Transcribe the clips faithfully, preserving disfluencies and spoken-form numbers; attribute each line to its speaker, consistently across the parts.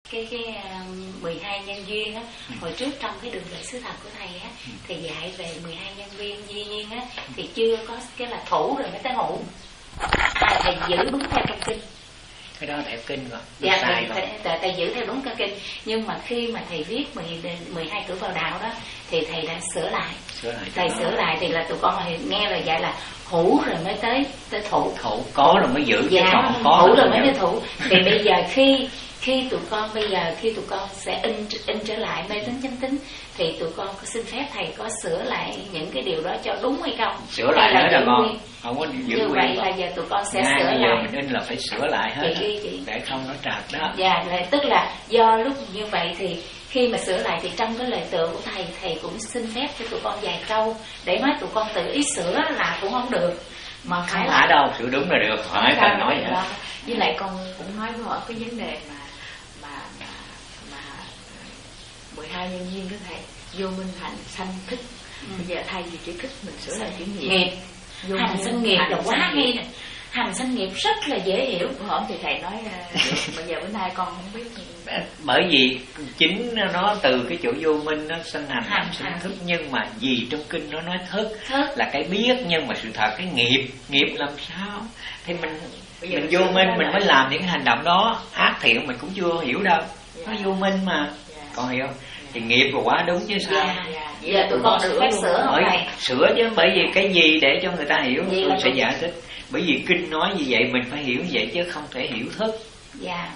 Speaker 1: cái cái uh, mười hai nhân duyên á, ừ. hồi trước trong cái đường lệ xứ thật của thầy á, ừ. thì dạy về mười hai nhân duyên duy nhiên á, thì chưa có cái là thủ rồi mới tới hữu. À, thầy giữ đúng theo trong kinh.
Speaker 2: Cái đó theo kinh rồi.
Speaker 1: Dạ, thầy, thầy, thầy, thầy giữ theo đúng cái kinh. Nhưng mà khi mà thầy viết mười hai cửa vào đạo đó, thì thầy đã sửa lại.
Speaker 2: Sửa lại
Speaker 1: thầy sửa lại thì là tụi con là nghe lời dạy là hữu rồi mới tới tới thủ.
Speaker 2: Thủ có rồi mới giữ.
Speaker 1: Dạ,
Speaker 2: còn có
Speaker 1: hữu rồi mới tới thủ. Thì bây giờ khi khi tụi con bây giờ khi tụi con sẽ in in trở lại mê tín chánh tín, thì tụi con có xin phép thầy có sửa lại những cái điều đó cho đúng hay không?
Speaker 2: Sửa lại nữa là con không có giữ
Speaker 1: như
Speaker 2: nguyên.
Speaker 1: Vậy là giờ tụi con sẽ
Speaker 2: Ngay
Speaker 1: sửa
Speaker 2: bây
Speaker 1: lại.
Speaker 2: giờ mình in là phải sửa lại hết
Speaker 1: chị, chị, chị.
Speaker 2: để không nó trật đó.
Speaker 1: Dạ, là, tức là do lúc như vậy thì khi mà sửa lại thì trong cái lời tựa của thầy, thầy cũng xin phép cho tụi con vài câu để nói tụi con tự ý sửa là cũng không được, mà phải
Speaker 2: không là đâu, sửa đúng là được, hỏi cần nói vậy.
Speaker 3: Với lại con cũng nói với họ cái vấn đề mà mà mà, mà mười hai nhân duyên đó thầy, vô minh hành sanh thức. Ừ. Bây giờ thay vì chữ thức mình sửa lại chữ nghiệp.
Speaker 1: Nghiệp. Hành sanh nghiệp là quá hay nè. Hành sanh nghiệp rất là dễ hiểu.
Speaker 3: Hôm thì thầy nói bây giờ bữa nay con không biết.
Speaker 2: Bởi vì chính nó từ cái chỗ vô minh nó sanh hành, hành sanh thức, nhưng mà vì trong kinh nó nói thức, thức là cái biết, nhưng mà sự thật cái nghiệp, nghiệp làm sao thì mình bây giờ mình vô minh mình mới làm những cái hành động đó, ác thiện mình cũng chưa hiểu đâu, nó vô minh mà, còn hiểu thì nghiệp là quá đúng chứ sao.
Speaker 1: Dạ, dạ. Giờ tụi con được phép sửa không thầy?
Speaker 2: Sửa chứ, bởi vì cái gì để cho người ta hiểu tôi sẽ giải thích. Bởi vì kinh nói như vậy mình phải hiểu như vậy chứ không thể hiểu thức.
Speaker 1: Dạ.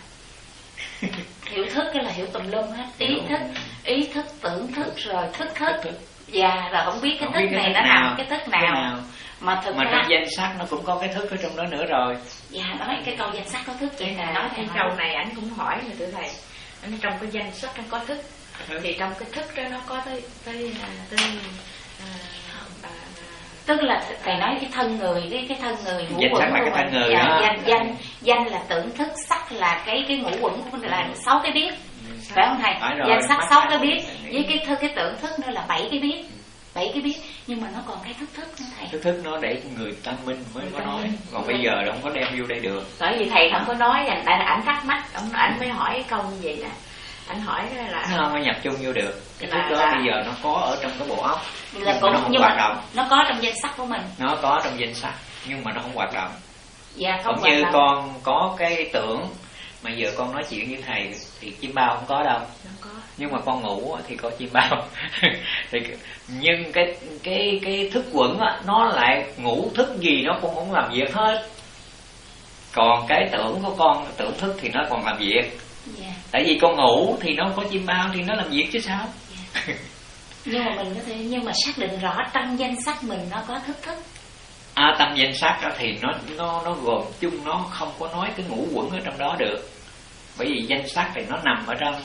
Speaker 1: Hiểu thức cái là hiểu tùm lum hết. Ý thức, ý thức, tưởng thức, rồi thức thức. thức. Dạ, rồi không biết cái không thức biết này cái nó nằm cái thức nào. Cái nào. Mà thực
Speaker 2: mà
Speaker 1: ra
Speaker 2: trong danh sách nó cũng có cái thức ở trong đó nữa rồi.
Speaker 1: Dạ, nói cái câu danh sách có thức vậy
Speaker 3: là nói cái câu này ảnh cũng hỏi rồi thưa thầy. Anh trong cái danh sách nó có thức. Ừ. Thì trong cái thức đó nó có tới tới tới à, à,
Speaker 1: tức là thầy nói cái thân người, cái cái thân người ngũ
Speaker 2: danh
Speaker 1: quẩn
Speaker 2: là
Speaker 1: của
Speaker 2: cái thân
Speaker 1: mình.
Speaker 2: người
Speaker 1: Dạ,
Speaker 2: đó.
Speaker 1: danh danh danh là tưởng thức, sắc là cái cái ngũ quẩn của mình là sáu cái biết, phải không thầy? Danh sắc sáu cái biết, với cái thư cái tưởng thức nữa là bảy cái biết, bảy cái biết, nhưng mà nó còn cái thức thức nữa thầy.
Speaker 2: Thức thức nó để người tâm minh mới có nói, còn bây giờ nó không có đem vô đây được.
Speaker 3: Bởi vì thầy không có nói, tại là ảnh thắc mắc, ông ảnh mới hỏi cái câu như vậy nè. Anh hỏi là
Speaker 2: nó không có nhập chung vô được cái
Speaker 3: là,
Speaker 2: thức đó
Speaker 3: là...
Speaker 2: bây giờ nó có ở trong cái bộ óc
Speaker 1: là
Speaker 2: nhưng
Speaker 1: cũng,
Speaker 2: mà nó không
Speaker 1: nhưng
Speaker 2: hoạt
Speaker 1: mà
Speaker 2: động.
Speaker 1: Nó có trong danh sách của mình.
Speaker 2: Nó có trong danh sách nhưng mà nó không hoạt động.
Speaker 1: Dạ, không
Speaker 2: cũng
Speaker 1: hoạt
Speaker 2: như
Speaker 1: động.
Speaker 2: Con có cái tưởng mà giờ con nói chuyện với thầy thì chim bao không có đâu.
Speaker 3: Không có.
Speaker 2: Nhưng mà con ngủ thì có chim bao. Thì nhưng cái cái cái thức quẩn á, nó lại ngủ thức gì nó cũng không làm việc hết. Còn cái tưởng của con, tưởng thức thì nó còn làm việc.
Speaker 1: Yeah.
Speaker 2: Tại vì con ngủ thì nó có chim bao thì nó làm việc chứ sao.
Speaker 1: Yeah. Nhưng mà mình có thể nhưng mà xác định rõ trong danh sách mình nó có thức thức.
Speaker 2: À, trong danh sách đó thì nó nó nó gồm chung, nó không có nói cái ngũ quẩn ở trong đó được. Bởi vì danh sách thì nó nằm ở trong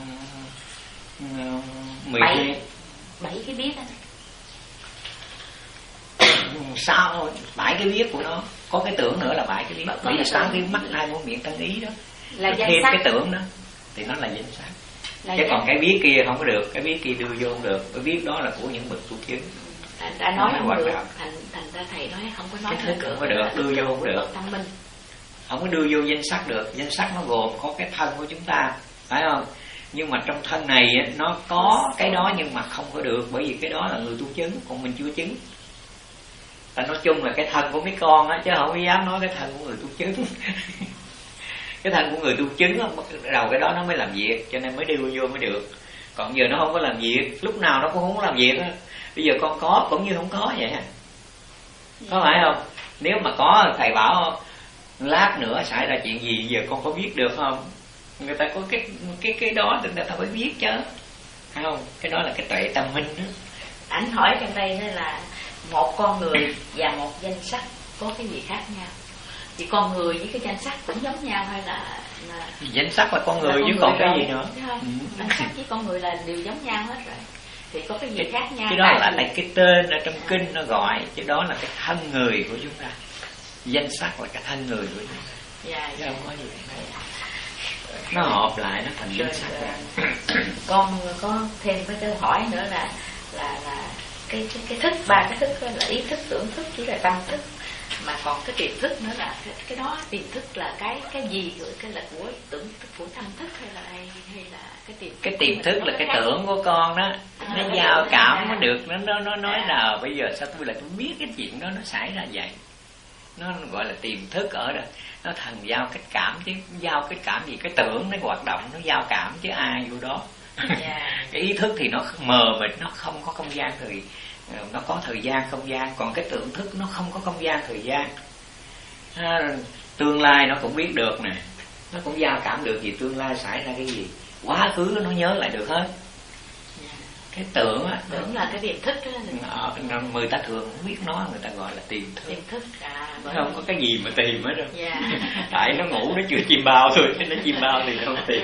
Speaker 2: mười hai
Speaker 1: bảy cái biết anh.
Speaker 2: Sao bảy cái biết của nó, có cái tưởng nữa là bảy cái biết. Bởi vì sáu cái mắt hai mũi miệng thân ý đó.
Speaker 1: Là
Speaker 2: thêm
Speaker 1: sách.
Speaker 2: Cái tưởng đó thì nó là danh sách. Là chứ danh... còn cái biết kia không có được, cái biết kia đưa vô không được. Cái biết đó là của những bậc tu chứng.
Speaker 3: Đã nói không, không được, thành thành ra thầy nói không có nói
Speaker 2: cái không có được, đưa vô không được.
Speaker 3: Tâm minh.
Speaker 2: Không có đưa vô danh sách được. Danh sách nó gồm có cái thân của chúng ta, phải không? Nhưng mà trong thân này nó có cái đó nhưng mà không có được, bởi vì cái đó là người tu chứng, còn mình chưa chứng. Ta nói chung là cái thân của mấy con á, chứ không có dám nói cái thân của người tu chứng. Cái thân của người tu chứng á, đầu cái đó nó mới làm việc, cho nên mới đưa vô mới được. Còn giờ nó không có làm việc, lúc nào nó cũng không có làm việc á. Bây giờ con có cũng như không có vậy ha. Có phải không? Nếu mà có thầy bảo lát nữa xảy ra chuyện gì giờ con có biết được không? Người ta có cái cái cái đó thì người ta phải biết chứ, phải không? Cái đó là cái tuệ tâm minh đó.
Speaker 3: Ảnh hỏi trong đây đó là một con người và một danh sách có cái gì khác nhau? Thì con người với cái danh sách cũng giống nhau hay là, là...
Speaker 2: danh sách là con người
Speaker 3: là con
Speaker 2: chứ
Speaker 3: người
Speaker 2: còn
Speaker 3: rồi,
Speaker 2: cái gì nữa?
Speaker 3: Ừ. Danh sách với con người là đều giống nhau hết rồi. Thì có cái gì
Speaker 2: cái,
Speaker 3: khác nhau?
Speaker 2: Cái đó là cái, cái tên ở trong kinh nó gọi, chứ đó là cái thân người của chúng ta. Danh sách là cái thân người của chúng ta.
Speaker 3: Dạ,
Speaker 2: chứ
Speaker 3: dạ.
Speaker 2: không có gì. Nó hợp lại nó thành danh sách.
Speaker 3: Con có thêm cái câu hỏi nữa là là là cái cái, cái thức ba cái thức đó là ý thức, tưởng thức với là tâm thức. mà còn cái tiềm thức nữa là cái, cái đó tiềm thức là cái cái gì rồi, cái là của tưởng của tâm thức hay là hay, hay là cái tiềm
Speaker 2: cái tiềm thức là cái tưởng của con đó, nó à, giao cảm nó được, nó nó nó nói à. là bây giờ sao tôi lại tôi biết cái chuyện đó nó xảy ra vậy, nó gọi là tiềm thức ở đó, nó thần giao cách cảm chứ giao cái cảm gì, cái tưởng nó hoạt động nó giao cảm chứ ai vô đó. Yeah. Cái ý thức thì nó mờ mịt, nó không có không gian thời, nó có thời gian không gian, còn cái tưởng thức nó không có không gian thời gian. À, tương lai nó cũng biết được nè, nó cũng giao cảm được gì tương lai xảy ra cái gì, quá khứ nó nhớ lại được hết. Cái tưởng á,
Speaker 3: tưởng là cái tiềm thức đó,
Speaker 2: người ta thường không biết nó, người ta gọi là tiềm thức.
Speaker 3: Tiềm thức à,
Speaker 2: không có cái gì mà tìm hết đâu. Yeah. Tại nó ngủ nó chưa chim bao thôi, nó chim bao thì nó không tìm.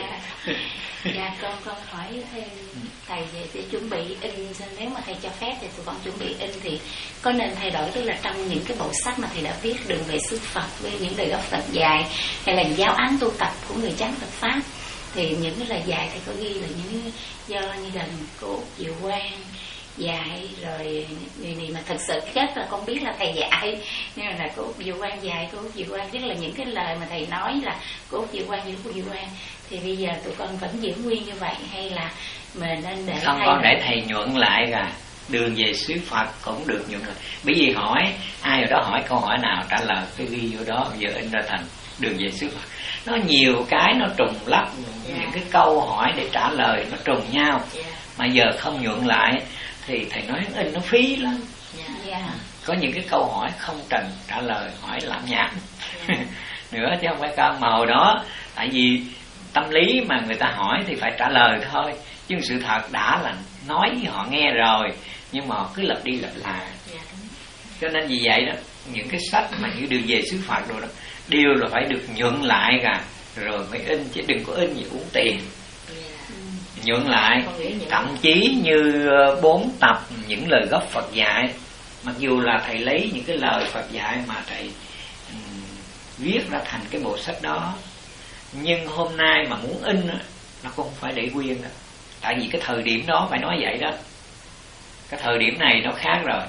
Speaker 1: Dạ, con con hỏi thêm thầy về để chuẩn bị in, nếu mà thầy cho phép thì tụi con chuẩn bị in thì có nên thay đổi, tức là trong những cái bộ sách mà thầy đã viết đường về xứ Phật với những lời gốc Phật dạy hay là giáo án tu tập của người chánh Phật pháp, thì những cái lời dạy thầy có ghi là những do như là của Diệu Quang dạy rồi người này mà thật sự chắc là con biết là thầy dạy, nhưng mà là của Diệu Quang dạy, của Diệu Quang tức là những cái lời mà thầy nói là của Diệu Quang như của Diệu Quang, thì bây giờ tụi con vẫn giữ nguyên như vậy hay là mình nên để
Speaker 2: không, con để thầy nhuận lại rồi đường về xứ Phật cũng được nhuận lại. Bởi vì hỏi ai ở đó hỏi câu hỏi nào trả lời cái ghi vô đó, giờ in ra thành đường về xứ Phật. Nó nhiều cái nó trùng lắp, yeah. những cái câu hỏi để trả lời nó trùng nhau, yeah. mà giờ không nhuận lại thì thầy nói in nó phí lắm. Yeah. Có những cái câu hỏi không cần trả lời, hỏi làm nhảm yeah. nữa chứ không phải cao màu đó. Tại vì tâm lý mà người ta hỏi thì phải trả lời thôi, chứ sự thật đã là nói với họ nghe rồi, nhưng mà cứ lặp đi lặp lại. Yeah. Cho nên vì vậy đó, những cái sách mà như đường về xứ Phật rồi đó đều là phải được nhuận lại cả rồi mới in, chứ đừng có in gì uống tiền. Yeah. Nhuận lại, thậm chí như bốn tập những lời gốc Phật dạy, mặc dù là thầy lấy những cái lời Phật dạy mà thầy um, viết ra thành cái bộ sách đó, nhưng hôm nay mà muốn in nó không phải để nguyên đó. Tại vì cái thời điểm đó phải nói vậy đó, cái thời điểm này nó khác rồi,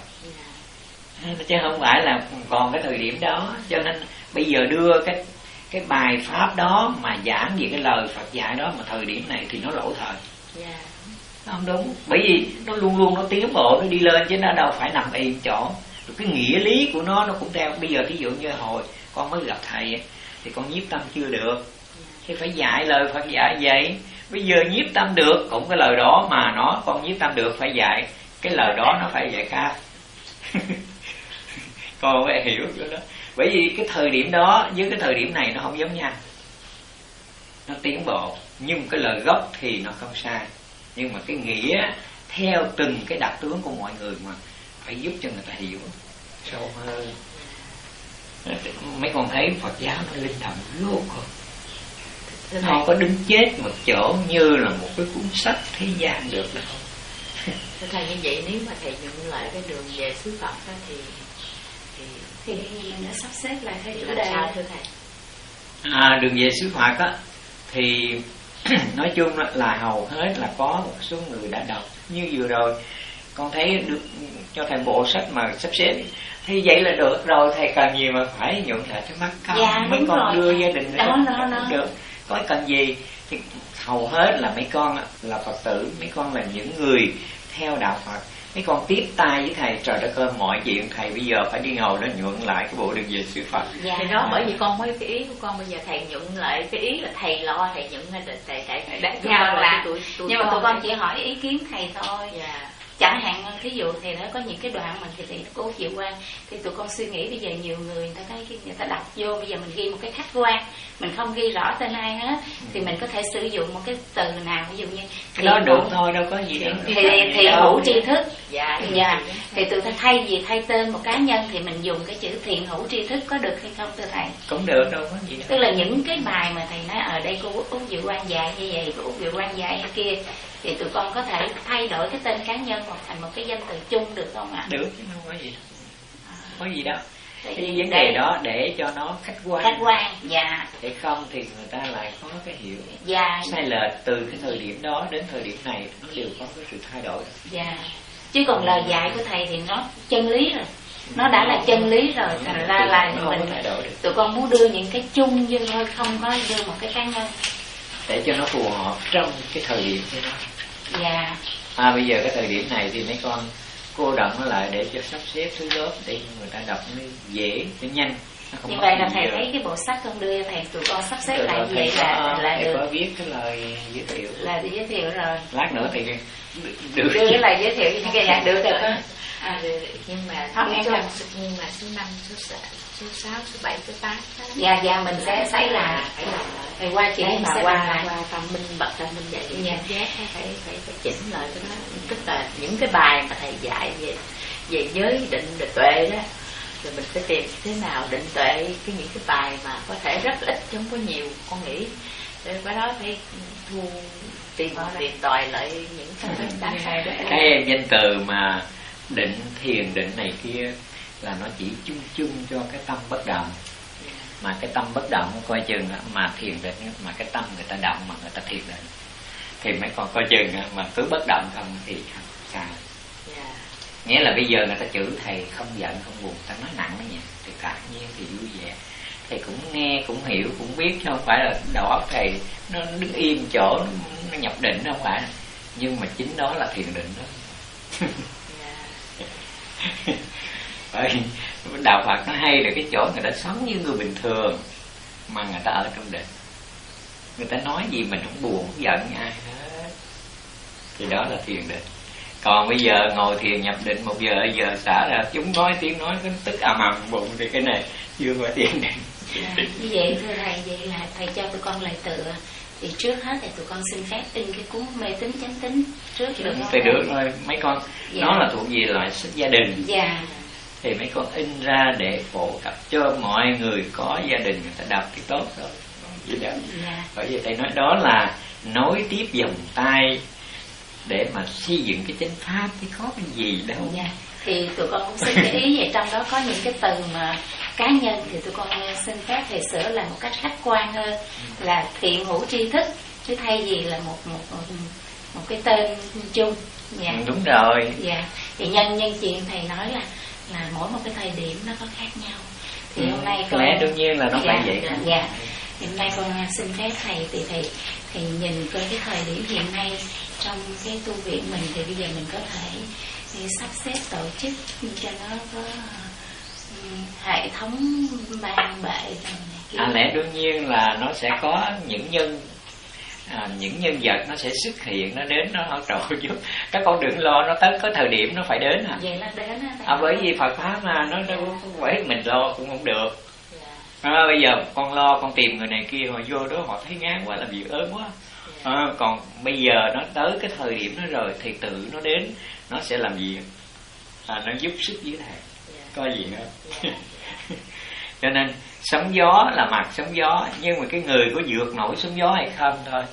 Speaker 2: chứ không phải là còn cái thời điểm đó. Cho nên bây giờ đưa cái cái bài pháp đó mà giảng về cái lời Phật dạy đó mà thời điểm này thì nó lỗi thời. Yeah. Nó không đúng, bởi vì nó luôn luôn nó tiến bộ, nó đi lên chứ nó đâu phải nằm yên chỗ. Cái nghĩa lý của nó nó cũng theo. Bây giờ thí dụ như hồi con mới gặp thầy thì con nhiếp tâm chưa được, thì phải dạy lời Phật dạy vậy. Bây giờ nhiếp tâm được cũng cái lời đó mà nó con nhiếp tâm được phải dạy cái lời đó, nó phải dạy khác. Con phải hiểu cái đó. Bởi vì cái thời điểm đó với cái thời điểm này nó không giống nhau, nó tiến bộ, nhưng cái lời gốc thì nó không sai, nhưng mà cái nghĩa theo từng cái đặc tướng của mọi người mà phải giúp cho người ta hiểu sâu hơn. Mấy con thấy Phật giáo nó linh động vô cùng, nó không có đứng chết một chỗ như là một cái cuốn sách thế gian được đâu.
Speaker 3: Thưa thầy, như vậy nếu mà thầy nhận lại cái đường về xứ Phật đó thì thì
Speaker 1: thì mình đã sắp xếp lại theo chủ đề.
Speaker 3: Sao thưa thầy?
Speaker 2: À, đường về xứ Phật á thì nói chung là hầu hết là có một số người đã đọc. Như vừa rồi con thấy được cho thầy bộ sách mà sắp xếp thì vậy là được rồi, thầy cần gì mà phải nhuận lại cho mắt không?
Speaker 1: Dạ,
Speaker 2: mấy con
Speaker 1: rồi.
Speaker 2: đưa gia đình
Speaker 1: đó,
Speaker 2: đó,
Speaker 1: đó, đó.
Speaker 2: được, có cần gì thì hầu hết là mấy con là Phật tử, mấy con là những người theo đạo Phật, mấy con tiếp tay với thầy. Trời đất ơi, mọi chuyện thầy bây giờ phải đi ngồi đó nhuận lại cái bộ đường về xứ Phật.
Speaker 3: Dạ. Thì đó, bởi vì con mới cái ý của con bây giờ thầy nhuận lại cái ý là thầy lo thầy nhuận hay là thầy thầy thầy đã
Speaker 1: giao là tụi, tụi nhưng mà tụi con chỉ hỏi ý kiến thầy thôi. Dạ. Chẳng hạn thí dụ thì nó có những cái đoạn mà thì, thì cô chịu quan thì tụi con suy nghĩ bây giờ nhiều người người ta thấy người ta đọc vô, bây giờ mình ghi một cái khách quan, mình không ghi rõ tên ai hết, thì mình có thể sử dụng một cái từ nào, ví dụ như
Speaker 2: cái đó được thôi, đâu có gì đâu.
Speaker 1: Thì thì, thì hữu tri thức. Dạ, dạ. Thì tụi ta thay vì thay tên một cá nhân thì mình dùng cái chữ thiện hữu tri thức, có được hay không thưa thầy?
Speaker 2: Cũng được, đâu có gì đâu.
Speaker 1: Tức là những cái bài mà thầy nói ở đây cô Út Diệu Quang dạy như vậy, cô Út Diệu Quang dạy như kia, thì tụi con có thể thay đổi cái tên cá nhân hoặc thành một cái danh từ chung được không ạ?
Speaker 2: Được, chứ không có gì đâu. Không có gì đâu. Cái vấn đề đó để cho nó khách quan.
Speaker 1: Khách quan, dạ.
Speaker 2: Để không thì người ta lại có cái hiểu
Speaker 1: dạ.
Speaker 2: sai lệch từ cái thời điểm đó đến thời điểm này, nó đều có cái sự thay đổi.
Speaker 1: Dạ. Chứ còn lời dạy của thầy thì nó chân lý rồi. nó đã là chân lý rồi, thành ra là mình tụi con muốn đưa những cái chung vô thôi, không có đưa một cái cá nhân
Speaker 2: để cho nó phù hợp trong cái thời điểm của nó.
Speaker 1: Dạ.
Speaker 2: À bây giờ cái thời điểm này thì mấy con cô động nó lại để cho sắp xếp thứ lớp để người ta đọc nó dễ, nó nhanh. Nó
Speaker 1: Như vậy là thầy thấy cái bộ sách con đưa thầy tụi con sắp xếp lại như vậy là là
Speaker 2: thầy
Speaker 1: được.
Speaker 2: có viết cái lời giới thiệu.
Speaker 1: Là giới thiệu rồi.
Speaker 2: Lát nữa thì
Speaker 1: được đưa cái lời giới thiệu như cái dạng được được á.
Speaker 3: À, nhưng mà
Speaker 1: không em
Speaker 3: trong nhưng mà số năm, số sáu, số sáu, số bảy, số tám.
Speaker 1: Dạ dạ mình sẽ xây lại.
Speaker 3: Phải làm
Speaker 1: thầy qua chị
Speaker 3: mà
Speaker 1: sẽ
Speaker 3: qua
Speaker 1: lại.
Speaker 3: qua phần minh bật ra minh dạy
Speaker 1: Dạ.
Speaker 3: dạ. Giác phải phải phải chỉnh lại cái đó, tức là những cái bài mà thầy dạy về về giới định về tuệ đó, rồi mình phải tìm thế nào định tuệ cái những cái bài mà có thể rất ít chứ không có nhiều con nghĩ, rồi cái đó phải thu tìm tìm tòi lại những cái đáng hay đó.
Speaker 2: Cái danh từ mà định thiền định này kia là nó chỉ chung chung cho cái tâm bất động, mà cái tâm bất động coi chừng mà thiền định, mà cái tâm người ta động mà người ta thiền định thì mấy con coi chừng mà cứ bất động không thì không sao.
Speaker 3: Yeah.
Speaker 2: Nghĩa là bây giờ người ta chửi thầy không giận không buồn, ta nói nặng đó nhỉ, thì cả nhiên thì vui vẻ, thầy cũng nghe cũng hiểu cũng biết, chứ không phải là đầu óc thầy nó đứng im chỗ nó, nó nhập định, không phải, nhưng mà chính đó là thiền định đó. Bởi đạo Phật nó hay là cái chỗ người ta sống như người bình thường mà người ta ở trong định, người ta nói gì mình không buồn không giận ai hết, thì đó là thiền định. Còn bây giờ ngồi thiền nhập định một giờ giờ xả ra chúng nói tiếng nói cái tức ầm ầm bụng thì cái này chưa phải thiền định.
Speaker 1: À, như vậy thưa thầy, vậy là thầy cho tụi con lời tựa, thì trước hết thì tụi con xin phép in cái cuốn mê tín chánh tín trước được không?
Speaker 2: Thì được rồi mấy con. Dạ. Nó là thuộc về loại sách gia đình.
Speaker 1: Dạ.
Speaker 2: Thì mấy con in ra để phổ cập cho mọi người có gia đình người ta đọc thì tốt rồi. Vậy đó.
Speaker 1: Dạ.
Speaker 2: Bởi vì thầy nói đó là nối tiếp dòng tay để mà xây dựng cái chánh pháp, chứ có cái gì đâu.
Speaker 1: Dạ. Thì tụi con cũng xin cái ý vậy, trong đó có những cái từ mà cá nhân thì tụi con xin phép thầy sửa là một cách khách quan hơn, là thiện hữu tri thức, chứ thay vì là một một một, một cái tên chung. Dạ.
Speaker 2: Ừ, đúng rồi.
Speaker 1: Dạ. Thì nhân nhân chuyện thầy nói là là mỗi một cái thời điểm nó có khác nhau. Thì ừ, hôm nay con
Speaker 2: lẽ đương nhiên là nó
Speaker 1: dạ,
Speaker 2: phải vậy.
Speaker 1: Dạ. Dạ. Thì hôm nay con xin phép thầy thì thầy thì nhìn coi cái thời điểm hiện nay trong cái tu viện mình, thì bây giờ mình có thể thì sắp xếp tổ chức cho nó có um, hệ thống ban bệ này.
Speaker 2: À, lẽ đương nhiên là nó sẽ có những nhân à, những nhân vật nó sẽ xuất hiện, nó đến nó hỗ trợ giúp các con đừng lo, nó tới có thời điểm nó phải đến à.
Speaker 1: Vậy là đến á.
Speaker 2: À, bởi vì Phật pháp mà nó đâu phải mình lo cũng không được. À, bây giờ con lo con tìm người này kia, họ vô đó họ thấy ngán quá, làm việc ớn quá. À, còn bây giờ nó tới cái thời điểm đó rồi thì tự nó đến, nó sẽ làm việc, à, nó giúp sức với thầy, có gì nữa. Cho nên sóng gió là mặt sóng gió, nhưng mà cái người có vượt nổi sóng gió hay không thôi.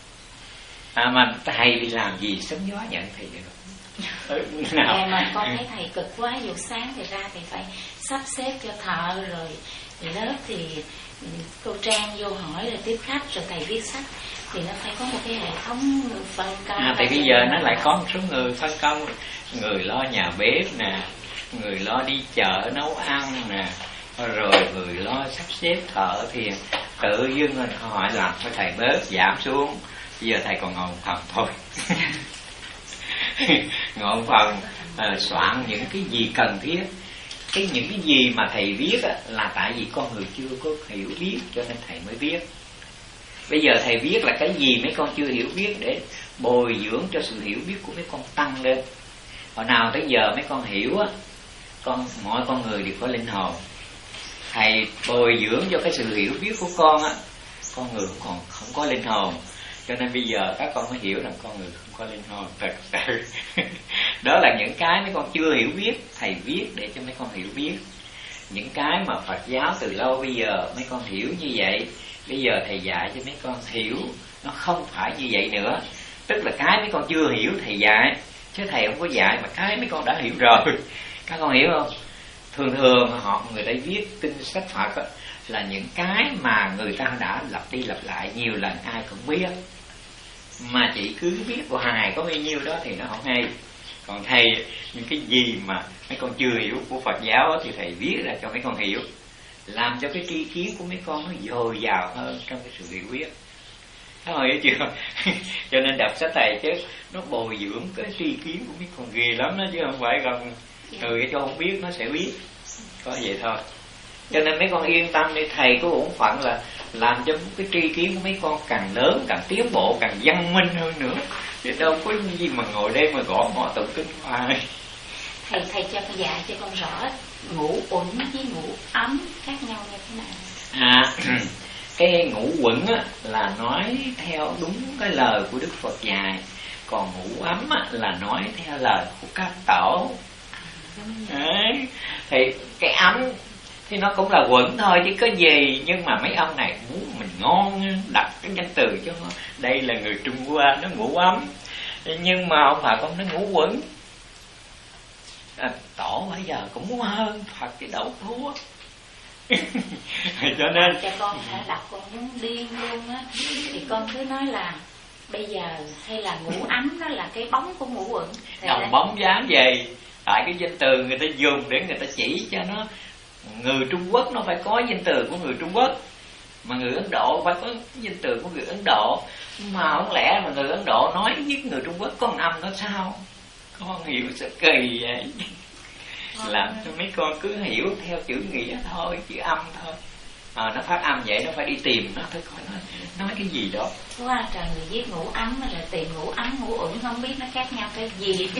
Speaker 2: À, mà thầy đi làm gì sóng gió nhận thầy được.
Speaker 1: Nào. Em mà con thấy thầy cực quá, dù sáng thì ra thì phải sắp xếp cho thợ, rồi thì lớp thì cô Trang vô hỏi rồi tiếp khách, rồi thầy viết sách, thì nó phải có một cái hệ thống phân công.
Speaker 2: À, thì bây giờ nó lại có một số người phân công, người lo nhà bếp nè, người lo đi chợ nấu ăn nè, rồi người lo sắp xếp thợ, thì tự dưng mình hỏi làm cho thầy bớt giảm xuống. Bây giờ thầy còn ngồi một phòng thôi. Ngồi một phòng à, soạn những cái gì cần thiết. Cái những cái gì mà thầy viết á, là tại vì con người chưa có hiểu biết cho nên thầy mới viết. Bây giờ thầy viết là cái gì mấy con chưa hiểu biết, để bồi dưỡng cho sự hiểu biết của mấy con tăng lên. Hồi nào tới giờ mấy con hiểu á, con mọi con người đều có linh hồn. Thầy bồi dưỡng cho cái sự hiểu biết của con á, con người còn không có linh hồn, cho nên bây giờ các con mới hiểu rằng con người không có linh hồn thật sự. Đó là những cái mấy con chưa hiểu biết, thầy viết để cho mấy con hiểu biết. Những cái mà Phật giáo từ lâu bây giờ mấy con hiểu như vậy, bây giờ thầy dạy cho mấy con hiểu nó không phải như vậy nữa. Tức là cái mấy con chưa hiểu thầy dạy, chứ thầy không có dạy mà cái mấy con đã hiểu rồi. Các con hiểu không? Thường thường họ người ta viết kinh sách Phật á, là những cái mà người ta đã lặp đi lặp lại nhiều lần ai cũng biết, mà chỉ cứ viết hoài có bao nhiêu đó thì nó không hay. Còn thầy những cái gì mà mấy con chưa hiểu của Phật giáo thì thầy viết ra cho mấy con hiểu, làm cho cái tri kiến của mấy con nó dồi dào hơn trong cái sự hiểu biết. Thấy rồi hiểu chưa? Cho nên đọc sách thầy chứ nó bồi dưỡng cái tri kiến của mấy con ghê lắm đó, chứ không phải còn người cho không biết nó sẽ biết. Có vậy thôi. Cho nên mấy con yên tâm đi, thầy có bổn phận là làm cho cái tri kiến của mấy con càng lớn, càng tiến bộ, càng văn minh hơn nữa. Chứ đâu có gì mà ngồi đây mà gõ mõ tụng kinh hoài.
Speaker 1: Thầy thầy cho con dạy cho con rõ ngũ uẩn với ngũ ấm khác nhau như thế nào?
Speaker 2: À, cái ngũ uẩn á, là nói theo đúng cái lời của Đức Phật dạy, còn ngũ ấm á, là nói theo lời của các tổ. Đấy. Thì cái ấm thì nó cũng là quẩn thôi chứ có gì, nhưng mà mấy ông này muốn mình ngon đặt cái danh từ cho nó. Đây là người Trung Hoa, nó ngũ ấm, nhưng mà ông Phật ông nó ngũ quẩn. À, tổ bây giờ cũng muốn hơn Phật cái đậu thua. Cho nên
Speaker 1: cho con phải đọc con muốn điên luôn á, thì con cứ nói là bây giờ hay là ngũ ấm nó là cái bóng của ngũ uẩn.
Speaker 2: Đồng bóng dáng gì? Tại cái danh từ người ta dùng để người ta chỉ cho nó. Người Trung Quốc nó phải có danh từ của người Trung Quốc, mà người Ấn Độ phải có danh từ của người Ấn Độ. Mà không lẽ mà người Ấn Độ nói với người Trung Quốc có một âm nó sao? Con hiểu sao kỳ vậy? Làm cho mấy con cứ hiểu theo chữ nghĩa thôi, chữ âm thôi. À, nó phát âm vậy nó phải đi tìm nó thôi, coi nó nói cái gì đó.
Speaker 1: Quá trời người viết ngũ ấm rồi tìm ngũ ấm ngũ uẩn không biết nó khác nhau cái gì.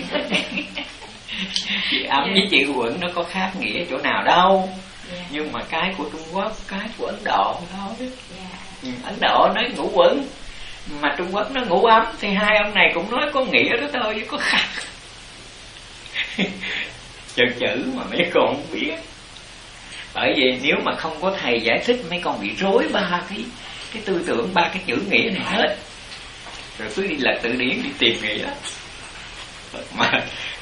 Speaker 2: Chữ ấm với chữ uẩn nó có khác nghĩa chỗ nào đâu.
Speaker 1: Yeah.
Speaker 2: Nhưng mà cái của Trung Quốc, cái của Ấn Độ thôi.
Speaker 1: Yeah.
Speaker 2: Ấn Độ nói ngũ uẩn, mà Trung Quốc nói ngũ ấm, thì hai ông này cũng nói có nghĩa đó thôi chứ có khác. Chữ chữ mà mấy con không biết. Bởi vì nếu mà không có thầy giải thích mấy con bị rối ba cái cái tư tưởng, ba cái chữ nghĩa này hết. Rồi cứ đi lật từ điển đi tìm nghĩa. Mà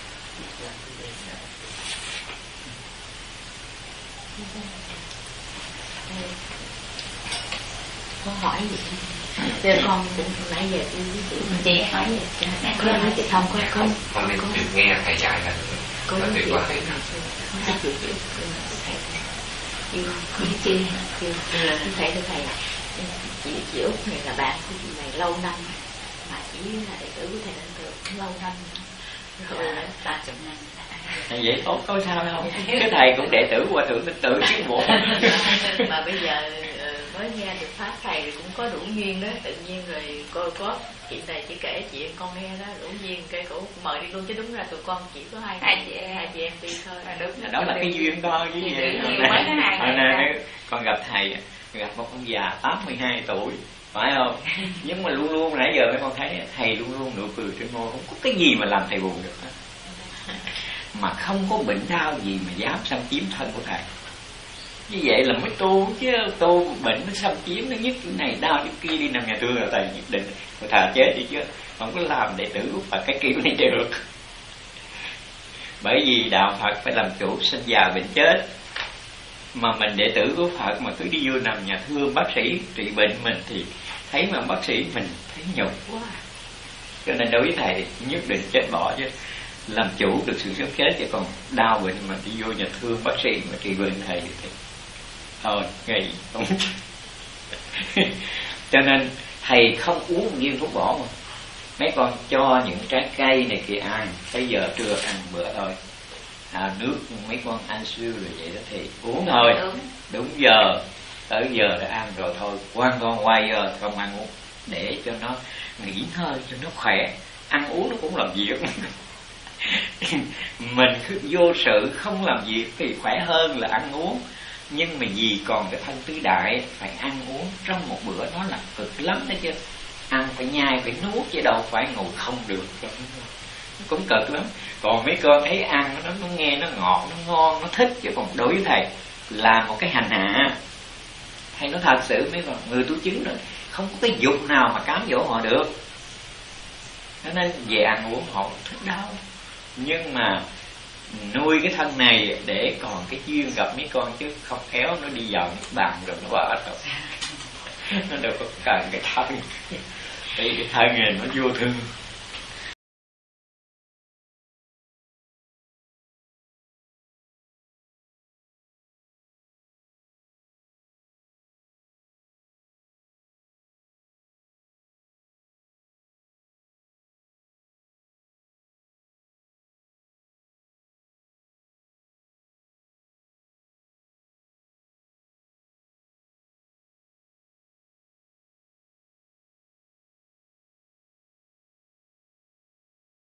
Speaker 3: có hỏi gì Giờ con cũng nãy giờ tôi với chị hỏi gì có nói chị không có có
Speaker 4: con nên được nghe thầy dạy là
Speaker 3: có
Speaker 4: là tuyệt vời.
Speaker 3: Không chịu chịu chưa chưa chưa là thầy thưa thầy chị chị Út này là bạn của chị này lâu năm mà chỉ là đệ tử của thầy Đăng Cường lâu năm rồi là ba chục năm.
Speaker 2: Vậy tốt có sao không? Cái thầy cũng đệ tử qua thượng Minh Tự chứ bộ.
Speaker 3: Mà bây giờ mới nghe được pháp thầy thì cũng có đủ duyên đó, tự nhiên rồi cô có chị này chỉ kể chuyện con nghe đó, đủ duyên cái cổ mời đi luôn, chứ đúng ra tụi con chỉ có hai hai chị hai chị em đi thôi. À, đúng
Speaker 2: đó là cái duyên thôi chứ gì. Nè con gặp thầy, gặp một ông già tám mươi hai tuổi phải không? Nhưng mà luôn luôn nãy giờ mấy con thấy thầy luôn luôn nụ cười trên môi, không có cái gì mà làm thầy buồn được hết. Mà không có bệnh đau gì mà dám xâm chiếm thân của thầy. Như vậy là mới tu chứ, tu bệnh nó xâm chiếm, nó nhất cái này đau cái kia, đi nằm nhà thương là thầy nhất định rồi thà chết đi chứ không có làm đệ tử của Phật cái kiểu này được. Bởi vì đạo Phật phải làm chủ sinh già bệnh chết, mà mình đệ tử của Phật mà cứ đi vô nằm nhà thương bác sĩ trị bệnh mình thì thấy mà bác sĩ mình thấy nhục quá. Cho nên đối với thầy nhất định chết bỏ chứ, làm chủ được sự sống chết, chứ còn đau bệnh mà đi vô nhà thương bác sĩ mà trị bệnh thầy thì thôi nghỉ không. Cho nên thầy không uống viên thuốc bổ mà mấy con cho những trái cây này kia ăn, bây giờ trưa ăn bữa thôi, à, nước mấy con ăn siêu rồi vậy đó thì uống thôi, đúng giờ tới giờ đã ăn rồi thôi, quan con quay giờ không ăn uống để cho nó nghỉ ngơi cho nó khỏe. Ăn uống nó cũng làm việc. Mình vô sự không làm việc thì khỏe hơn là ăn uống. Nhưng mà vì còn cái thân tứ đại phải ăn uống trong một bữa nó là cực lắm đó chứ. Ăn phải nhai phải nuốt chứ đâu phải ngồi không được. Nó cũng cực lắm. Còn mấy con thấy ăn nó, nó nghe nó ngọt, nó ngon, nó thích. Chứ còn đối với thầy là một cái hành hạ. Thầy nói thật sự mấy con người tu chứng rồi, không có cái dục nào mà cám dỗ họ được. Cho nên về ăn uống họ thích đâu. Nhưng mà nuôi cái thân này để còn cái duyên gặp mấy con, chứ không khéo nó đi vào Nhật Bản rồi nó bỏ rồi. Nó đâu có cần cái thân. Vì cái thân này nó vô thương.